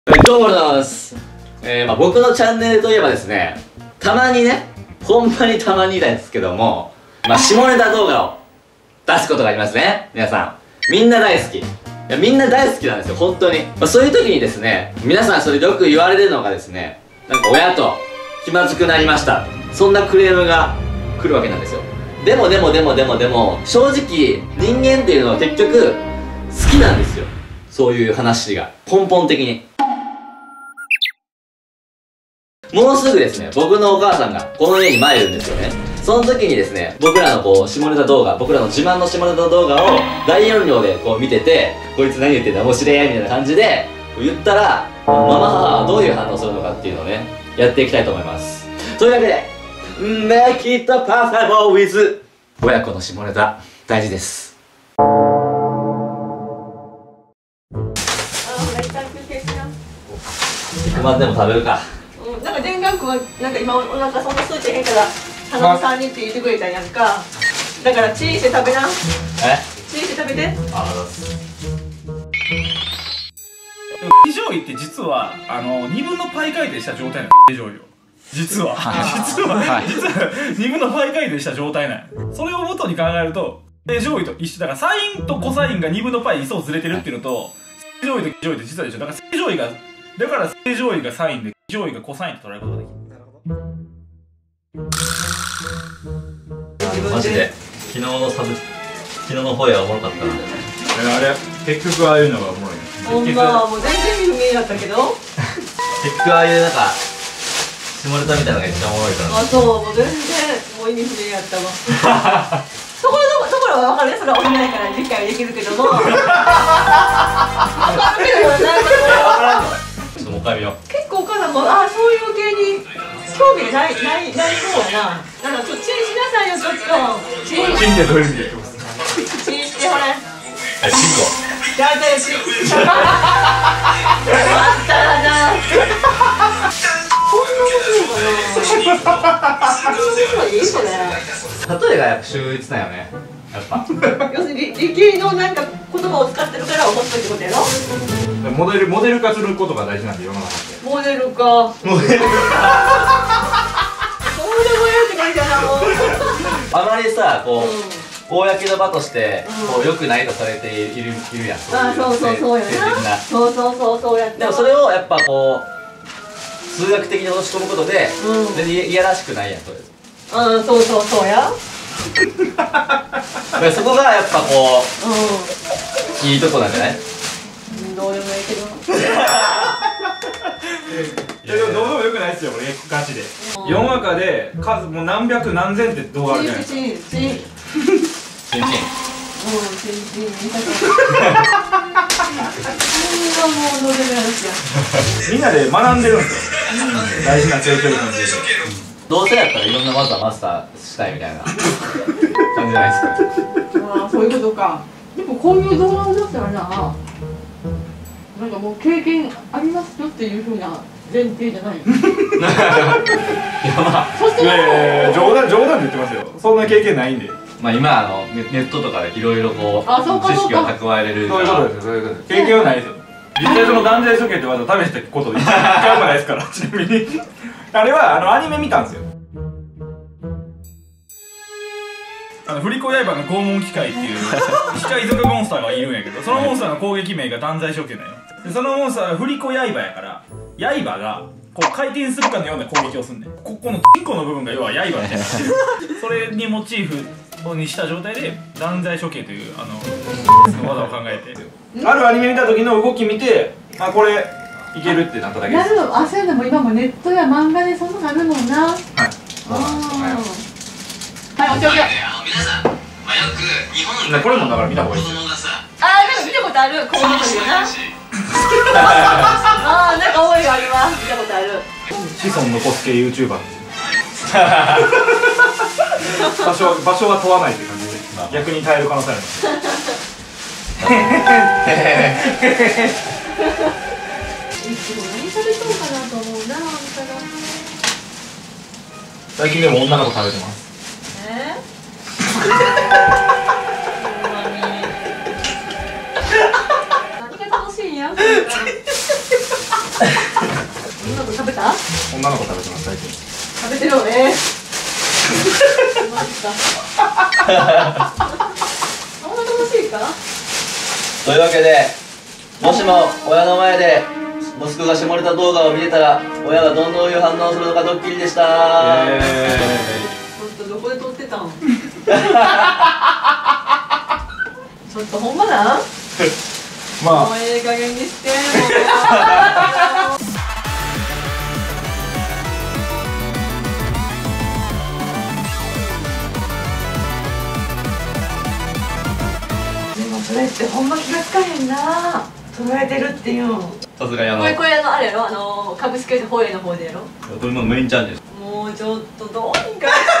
どうもです。僕のチャンネルといえばですね、たまにね、ほんまにたまにですけども、下ネタ動画を出すことがありますね。皆さん。みんな大好き。いや、みんな大好きなんですよ、本当に。そういう時にですね、皆さんそれでよく言われるのがですね、なんか親と気まずくなりました。そんなクレームが来るわけなんですよ。でも、正直、人間っていうのは結局、好きなんですよ。そういう話が。根本的に。もうすぐですね、僕のお母さんがこの家に参るんですよね。その時にですね、僕らの下ネタ動画、僕らの自慢の下ネタ動画を大音量で見てて、こいつ何言ってんだ面白いみたいな感じで言ったら、ママ母はどういう反応するのかっていうのをね、やっていきたいと思います。というわけで、Make it possible with 親子の下ネタ、大事です。肉まんでも食べるか。 なんか全学はなんか今お腹そんな空いてへんから3人って言ってくれたやんか。だからチーして食べな。チーして食べて。 非常位って実は2分のパイ回転した状態なの。非常位を実は2分のパイ回転した状態なの。それを元に考えると正常位と一緒だから、サインとコサインが2分のパイ位相ずれてるっていうのと、正常位と非常位って実は一緒だから、正常位がサインで非常位がコサインと捉えることができる。 マジで昨日の声はおもろかったな。 あれ結局ああいうのがおもろいね。 ほんまもう全然不明だったけど結局ああいうなんか下ネタみたいなのが一番おもろいから。 あ、そう、もう全然もう意味不明やったわところは分かるね、それは俺ないから理解できるけども分かるけどなんかちょっともう一回見よう。 結構お母さんもそういう系に興味ないそうやな。なんかちょっとチンしなさいよ、ちょっとチンチンってどういう意味で言ってます？ チンしてほらチンコじゃあチンあったらじゃあそんな面白いかな。そんな面白いそれ例えがやっぱ秀逸だよね。やっぱ要するに理系のなんか言葉を使ってるから面白いってことやろ。 モデル化することが大事なんで、世の中って。 モデルかそうでもやるって感じだな。もうあまりさ公の場として良くないとされているやん。 そうやな。そうやった。 でもそれをやっぱ数学的に落とし込むことで全然いやらしくないやん、それ。 そうや。 そこがやっぱいいとこなんじゃない？ どうでもいいけどどうでもよくないっすよ、これガチで。世の中で数もう何百何千って動画あるじゃないですか。 チンみんなで学んでるんですよ、大事な性教育の授業。 どうせやったらいろんな技マスターしたいみたいな感じじゃないですか。 そういうことか。でもこういう動画を出したらなんかもう経験ありますよっていうふうな前提じゃないの。 いやいや冗談で言ってますよ。そんな経験ないんで。 今ネットとかでいろいろ知識を蓄えれる。 そういうことですよ、そういうことです。経験はないですよ。実際その断罪処刑って技試したこと一回もないですから。ちなみにあれはアニメ見たんですよ。振り子刃の拷問機械っていう機械族モンスターがいるんやけど、そのモンスターの攻撃名が断罪処刑なのよ。でそのモンスターは振り子刃やから刃が回転するかのような攻撃をすんねん。このチンコの部分が要は刃みたいになってるそれにモチーフにした状態で断罪処刑という技を考えて、あるアニメ見た時の動き見て、これいけるってなっただけです。 なるほど。そういうのも今もネットや漫画でそんなのあるもんな。はい、おちょちょ。 皆さん、よく日本のこれもだから見た方がいいですよ。 なんか見たことある。こういうのな。なんか思いがあるわ。見たことある。 子孫残す系 YouTuber 場所は問わないって感じで逆に耐える可能性あります。 何食べそうかなと思うな。 最近でも女の子食べてます。 何が楽しいんや。 女の子食べた？ 女の子食べてます最近。 食べてるよね。マジか。そんな楽しいか？ というわけで、もしも親の前で息子が下ネタ動画を見てたら、親がどういう反応をするのかドッキリでした。 ちょっとどこで撮ってたん？ちょっとほんまなん？ まもうええ加減にしてもう。でもそれってほんま気がつかへんな。捉えてるっていうの。 さすがにこれあれやろ、株式会社ホエイの方でやろ。 これもメインチャンネル。 もうちょっとどうにかして